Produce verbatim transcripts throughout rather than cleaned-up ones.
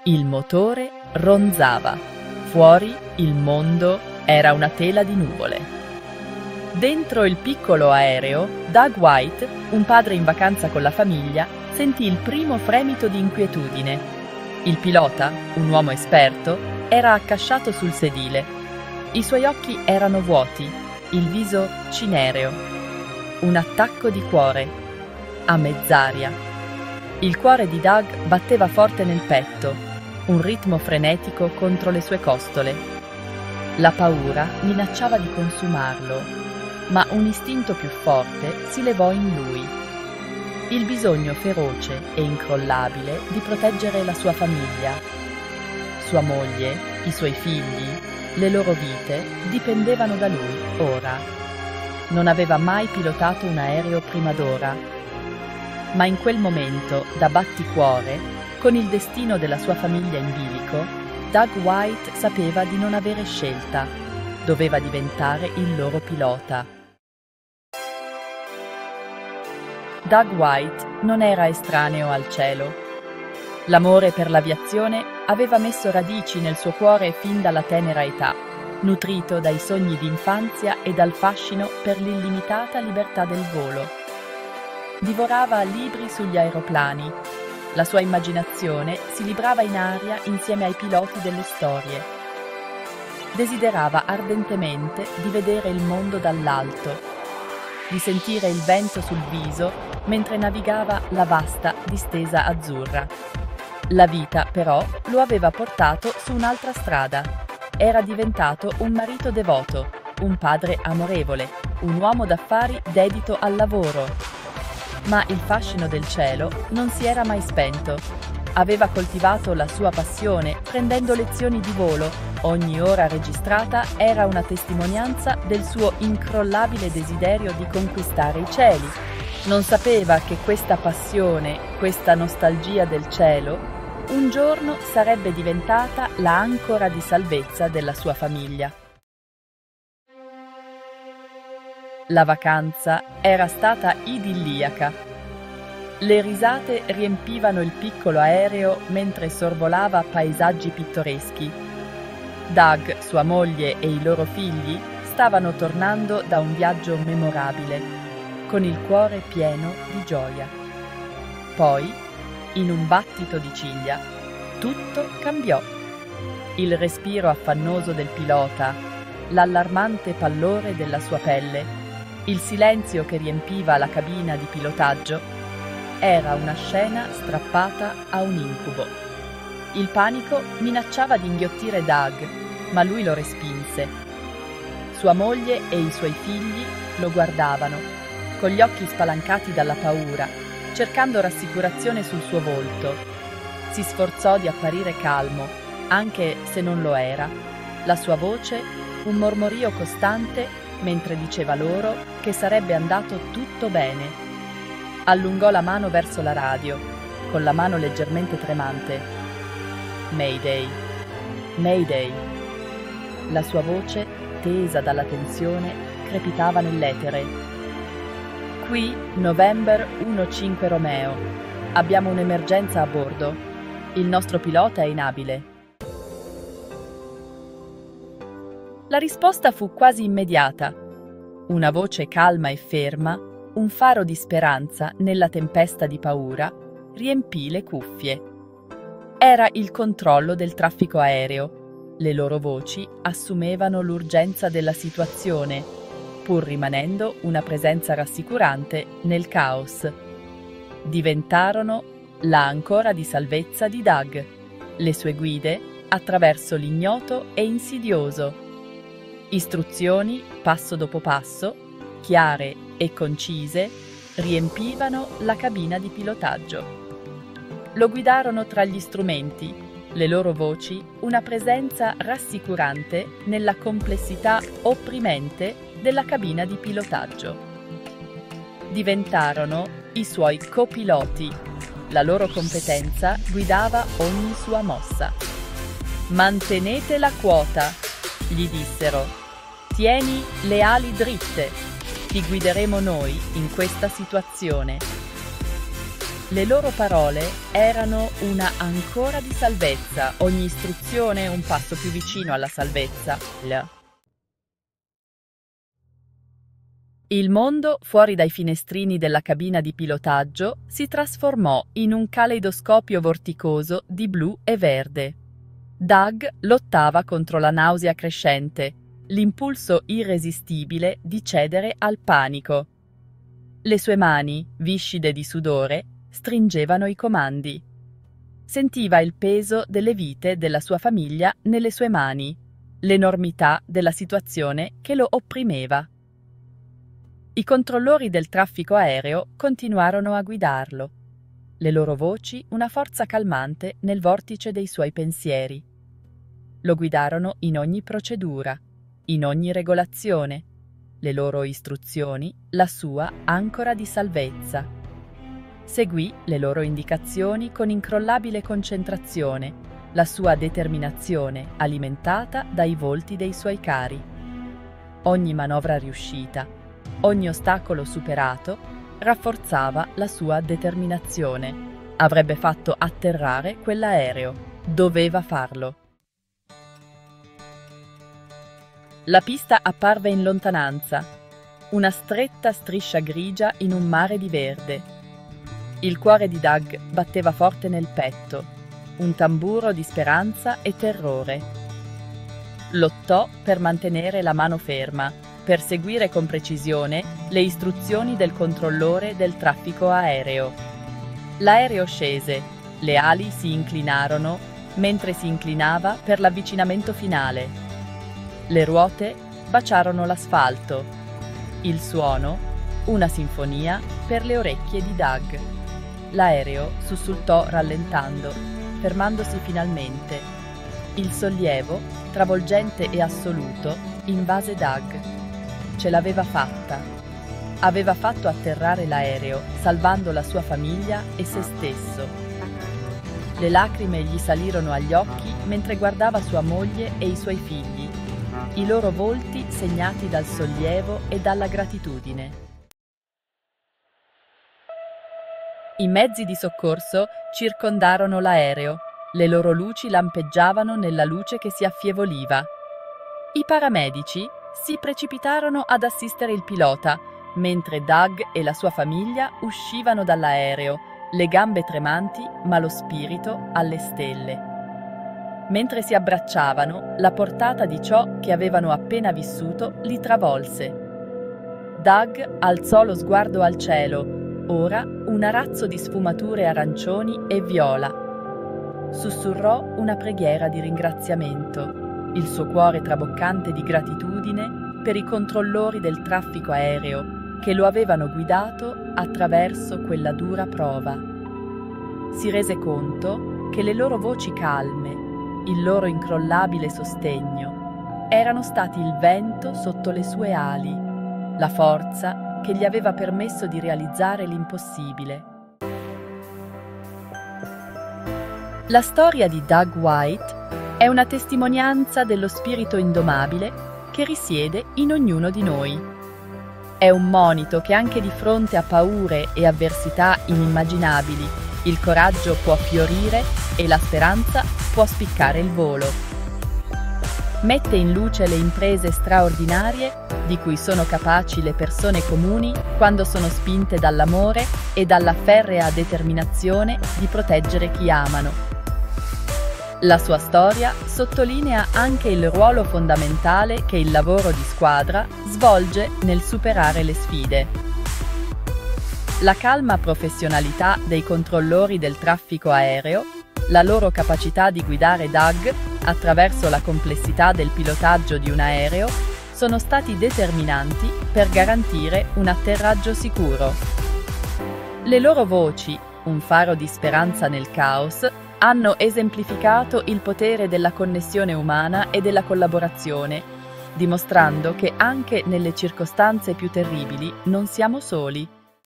Il motore ronzava. Fuori il mondo era una tela di nuvole. Dentro il piccolo aereo, Doug White, un padre in vacanza con la famiglia, sentì il primo fremito di inquietudine. Il pilota, un uomo esperto, era accasciato sul sedile. I suoi occhi erano vuoti, il viso cinereo. Un attacco di cuore, a mezz'aria. Il cuore di Doug batteva forte nel petto, un ritmo frenetico contro le sue costole. La paura minacciava di consumarlo, ma un istinto più forte si levò in lui. Il bisogno feroce e incrollabile di proteggere la sua famiglia. Sua moglie, i suoi figli, le loro vite dipendevano da lui ora. Non aveva mai pilotato un aereo prima d'ora, ma in quel momento, da batticuore, con il destino della sua famiglia in bilico, Doug White sapeva di non avere scelta. Doveva diventare il loro pilota. Doug White non era estraneo al cielo. L'amore per l'aviazione aveva messo radici nel suo cuore fin dalla tenera età, nutrito dai sogni d'infanzia e dal fascino per l'illimitata libertà del volo. Divorava libri sugli aeroplani. La sua immaginazione si librava in aria insieme ai piloti delle storie. Desiderava ardentemente di vedere il mondo dall'alto, di sentire il vento sul viso mentre navigava la vasta distesa azzurra. La vita, però, lo aveva portato su un'altra strada. Era diventato un marito devoto, un padre amorevole, un uomo d'affari dedito al lavoro. Ma il fascino del cielo non si era mai spento. Aveva coltivato la sua passione prendendo lezioni di volo. Ogni ora registrata era una testimonianza del suo incrollabile desiderio di conquistare i cieli. Non sapeva che questa passione, questa nostalgia del cielo, un giorno sarebbe diventata la ancora di salvezza della sua famiglia. La vacanza era stata idilliaca. Le risate riempivano il piccolo aereo mentre sorvolava paesaggi pittoreschi. Doug, sua moglie e i loro figli stavano tornando da un viaggio memorabile, con il cuore pieno di gioia. Poi, in un battito di ciglia, tutto cambiò. Il respiro affannoso del pilota, l'allarmante pallore della sua pelle, il silenzio che riempiva la cabina di pilotaggio, era una scena strappata a un incubo. Il panico minacciava di inghiottire Doug, ma lui lo respinse. Sua moglie e i suoi figli lo guardavano, con gli occhi spalancati dalla paura, cercando rassicurazione sul suo volto. Si sforzò di apparire calmo, anche se non lo era. La sua voce, un mormorio costante, mentre diceva loro che sarebbe andato tutto bene. Allungò la mano verso la radio, con la mano leggermente tremante. Mayday, Mayday. La sua voce, tesa dalla tensione, crepitava nell'etere. Qui, November quindici Romeo. Abbiamo un'emergenza a bordo. Il nostro pilota è inabile. La risposta fu quasi immediata. Una voce calma e ferma, un faro di speranza nella tempesta di paura, riempì le cuffie. Era il controllo del traffico aereo. Le loro voci assumevano l'urgenza della situazione, pur rimanendo una presenza rassicurante nel caos. Diventarono la ancora di salvezza di Doug, le sue guide attraverso l'ignoto e insidioso. Istruzioni, passo dopo passo, chiare e concise, riempivano la cabina di pilotaggio. Lo guidarono tra gli strumenti, le loro voci, una presenza rassicurante nella complessità opprimente della cabina di pilotaggio. Diventarono i suoi copiloti. La loro competenza guidava ogni sua mossa. «Mantenete la quota», gli dissero. «Tieni le ali dritte. Ti guideremo noi in questa situazione». Le loro parole erano una ancora di salvezza, ogni istruzione un passo più vicino alla salvezza. Il mondo, fuori dai finestrini della cabina di pilotaggio, si trasformò in un caleidoscopio vorticoso di blu e verde. Doug lottava contro la nausea crescente, l'impulso irresistibile di cedere al panico. Le sue mani, viscide di sudore, stringevano i comandi. Sentiva il peso delle vite della sua famiglia nelle sue mani, l'enormità della situazione che lo opprimeva. I controllori del traffico aereo continuarono a guidarlo. Le loro voci una forza calmante nel vortice dei suoi pensieri. Lo guidarono in ogni procedura, in ogni regolazione. Le loro istruzioni, la sua ancora di salvezza. Seguì le loro indicazioni con incrollabile concentrazione, la sua determinazione alimentata dai volti dei suoi cari. Ogni manovra riuscita, ogni ostacolo superato, rafforzava la sua determinazione. Avrebbe fatto atterrare quell'aereo. Doveva farlo. La pista apparve in lontananza, una stretta striscia grigia in un mare di verde. Il cuore di Doug batteva forte nel petto, un tamburo di speranza e terrore. Lottò per mantenere la mano ferma, per seguire con precisione le istruzioni del controllore del traffico aereo. L'aereo scese, le ali si inclinarono mentre si inclinava per l'avvicinamento finale. Le ruote baciarono l'asfalto. Il suono, una sinfonia per le orecchie di Doug. L'aereo sussultò rallentando, fermandosi finalmente. Il sollievo, travolgente e assoluto, invase Doug. Ce l'aveva fatta. Aveva fatto atterrare l'aereo, salvando la sua famiglia e se stesso. Le lacrime gli salirono agli occhi mentre guardava sua moglie e i suoi figli, i loro volti segnati dal sollievo e dalla gratitudine. I mezzi di soccorso circondarono l'aereo, le loro luci lampeggiavano nella luce che si affievoliva. I paramedici si precipitarono ad assistere il pilota, mentre Doug e la sua famiglia uscivano dall'aereo, le gambe tremanti ma lo spirito alle stelle. Mentre si abbracciavano, la portata di ciò che avevano appena vissuto li travolse. Doug alzò lo sguardo al cielo, ora un arazzo di sfumature arancioni e viola. Sussurrò una preghiera di ringraziamento, il suo cuore traboccante di gratitudine per i controllori del traffico aereo che lo avevano guidato attraverso quella dura prova. Si rese conto che le loro voci calme, il loro incrollabile sostegno, erano stati il vento sotto le sue ali, la forza che gli aveva permesso di realizzare l'impossibile. La storia di Doug White è una testimonianza dello spirito indomabile che risiede in ognuno di noi. È un monito che anche di fronte a paure e avversità inimmaginabili il coraggio può fiorire e la speranza può spiccare il volo. Mette in luce le imprese straordinarie di cui sono capaci le persone comuni quando sono spinte dall'amore e dalla ferrea determinazione di proteggere chi amano. La sua storia sottolinea anche il ruolo fondamentale che il lavoro di squadra svolge nel superare le sfide. La calma professionalità dei controllori del traffico aereo, la loro capacità di guidare Doug attraverso la complessità del pilotaggio di un aereo, sono stati determinanti per garantire un atterraggio sicuro. Le loro voci, un faro di speranza nel caos, hanno esemplificato il potere della connessione umana e della collaborazione, dimostrando che anche nelle circostanze più terribili non siamo soli.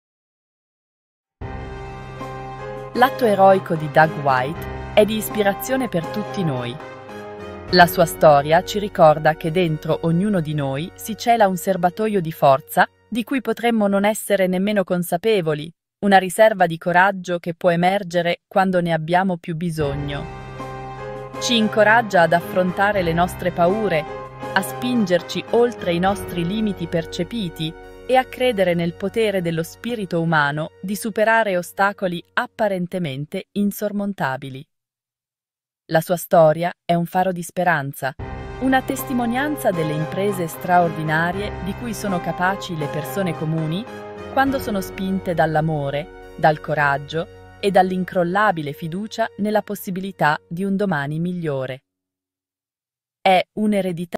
L'atto eroico di Doug White è di ispirazione per tutti noi. La sua storia ci ricorda che dentro ognuno di noi si cela un serbatoio di forza di cui potremmo non essere nemmeno consapevoli, una riserva di coraggio che può emergere quando ne abbiamo più bisogno. Ci incoraggia ad affrontare le nostre paure, a spingerci oltre i nostri limiti percepiti e a credere nel potere dello spirito umano di superare ostacoli apparentemente insormontabili. La sua storia è un faro di speranza, una testimonianza delle imprese straordinarie di cui sono capaci le persone comuni quando sono spinte dall'amore, dal coraggio e dall'incrollabile fiducia nella possibilità di un domani migliore. È un'eredità